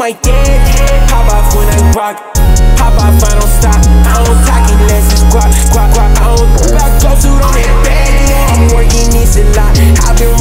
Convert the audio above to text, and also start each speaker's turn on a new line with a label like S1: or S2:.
S1: my dad. Pop off when I rock, pop off, I don't stop. I don't talk unless it's guap, guap, guap. I don't back close suit on that bag, yeah. I'm working this a lot. I've been